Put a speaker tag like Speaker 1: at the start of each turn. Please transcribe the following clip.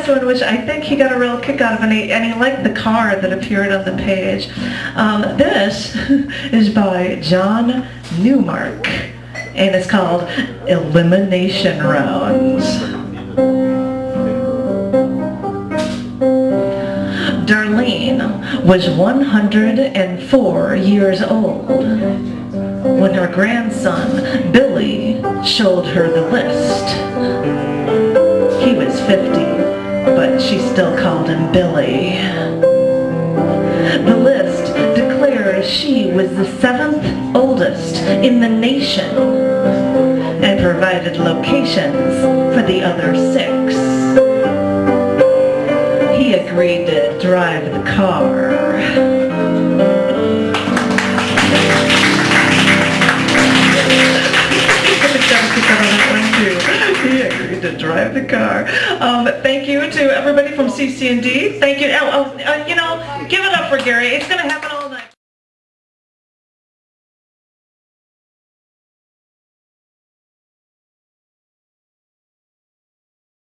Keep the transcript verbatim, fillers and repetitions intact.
Speaker 1: one, which I think he got a real kick out of, and he, and he liked the card that appeared on the page. Um, this is by John Newmark, and it's called Elimination Rounds. Darlene was one hundred four years old when her grandson, Billy, showed her the list. He was fifty, but she still called him Billy. The list declared she was the seventh oldest in the nation and provided locations for the other six. He agreed to drive the car. He agreed to drive the car. Um, thank you to everybody from C C and D. Thank you. Oh, oh, uh, you know, give it up for Gary. It's going to happen all